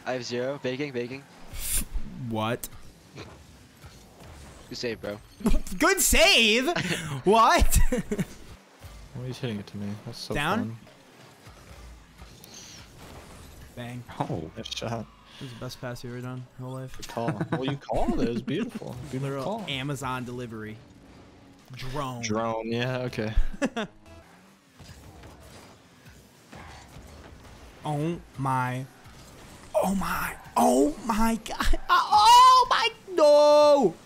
I have 0. Baking. What? Good save, bro. Good save? What? Oh, he's hitting it to me. That's so Down? fun. Bang. Oh, nice shot. This is the best pass you ever done your whole life. Good call. Well, you called it. It was beautiful. Beautiful Literal call. Amazon delivery. Drone. Drone. Yeah. Okay. Oh my. Oh my. Oh my God. Oh my. No.